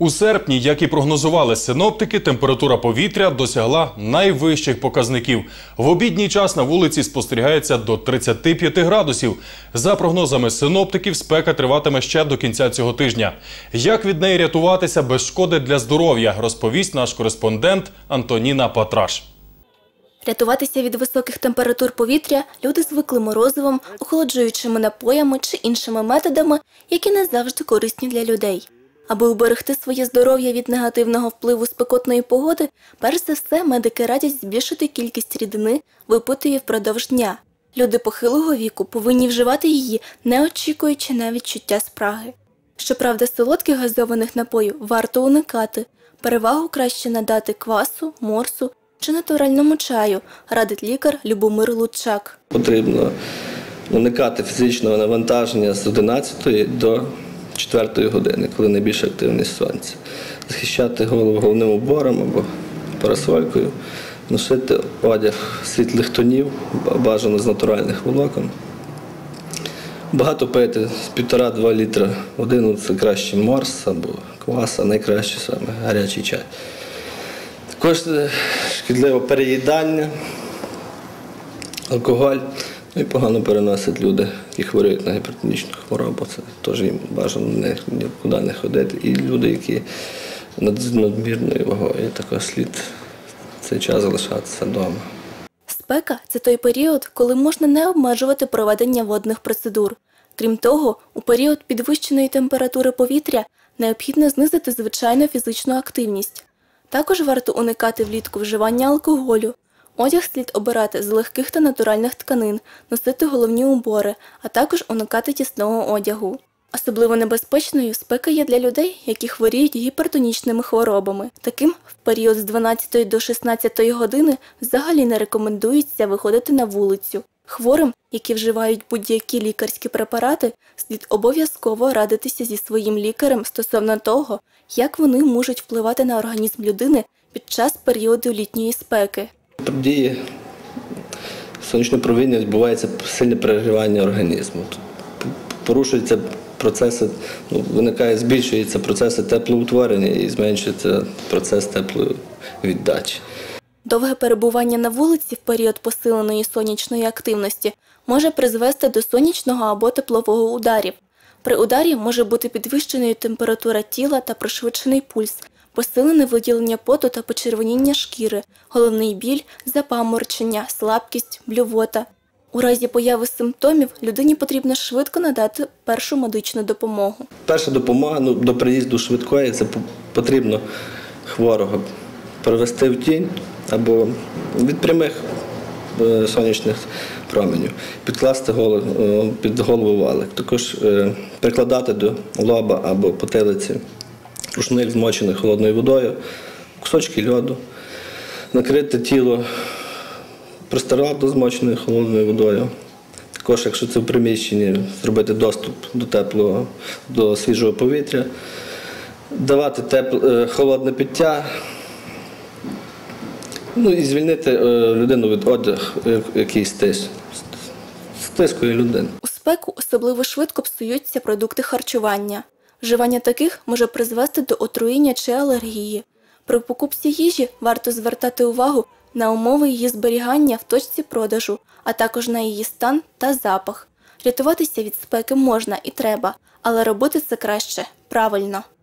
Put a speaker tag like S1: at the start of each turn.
S1: У серпні, як і прогнозували синоптики, температура повітря досягла найвищих показників. В обідній час на вулиці спостерігається до 35 градусів. За прогнозами синоптиків, спека триватиме ще до кінця цього тижня. Як від неї рятуватися без шкоди для здоров'я, розповість наш кореспондент Антоніна Патраш.
S2: Рятуватися від високих температур повітря люди звикли морозивом, охолоджуючими напоями чи іншими методами, які не завжди корисні для людей. Аби уберегти своє здоров'я від негативного впливу спекотної погоди, перш за все медики радять збільшити кількість рідини, випитої впродовж дня. Люди похилого віку повинні вживати її, не очікуючи на відчуття спраги. Щоправда, солодких газованих напоїв варто уникати. Перевагу краще надати квасу, морсу чи натуральному чаю, радить лікар Любомир Лучак.
S3: Потрібно уникати фізичного навантаження з 11 до 4 години, коли найбільша активність сонця. Захищати голову головним убором або парасолькою, носити одяг світлих тонів, бажано з натуральних волокон. Багато пити, з 1,5-2 літра води, це краще морс або квас, а найкраще саме гарячий чай. Також шкідливе переїдання, алкоголь. І погано переносять люди, які хворіють на гіпертонічну хворобу. Це теж їм бажано нікуди не ходити. І люди, які з надмірною вагою, також слід цей час залишатися вдома.
S2: Спека – це той період, коли можна не обмежувати проведення водних процедур. Крім того, у період підвищеної температури повітря необхідно знизити звичайну фізичну активність. Також варто уникати влітку вживання алкоголю. Одяг слід обирати з легких та натуральних тканин, носити головні убори, а також уникати тісного одягу. Особливо небезпечною спека є для людей, які хворіють гіпертонічними хворобами. Таким в період з 12 до 16 години взагалі не рекомендується виходити на вулицю. Хворим, які вживають будь-які лікарські препарати, слід обов'язково радитися зі своїм лікарем стосовно того, як вони можуть впливати на організм людини під час періоду літньої спеки.
S3: При дії сонячного проміння відбувається сильне перегрівання організму. Порушуються процеси, збільшуються процеси теплоутворення і зменшується процес тепловіддачі.
S2: Довге перебування на вулиці в період посиленої сонячної активності може призвести до сонячного або теплового ударів. При ударі може бути підвищеною температура тіла та пришвидшений пульс, посилене виділення поту та почервоніння шкіри, головний біль, запаморочення, слабкість, блювота. У разі появи симптомів людині потрібно швидко надати першу медичну допомогу.
S3: Перша допомога до приїзду швидкої – це потрібно хворого перевести в тінь або від прямих сонячних променів, підкласти під голову валик. Також прикладати до лоба або потилиці рушник змочений холодною водою, кусочки льоду, накрити тіло простирадлом змоченою холодною водою. Також, якщо це в приміщенні, зробити доступ до свіжого повітря, давати холодне пиття, і звільнити людину від одягу, який стискує людину.
S2: У спеку особливо швидко псуються продукти харчування. Вживання таких може призвести до отруєння чи алергії. При покупці їжі варто звертати увагу на умови її зберігання в точці продажу, а також на її стан та запах. Рятуватися від спеки можна і треба, але робити це краще правильно.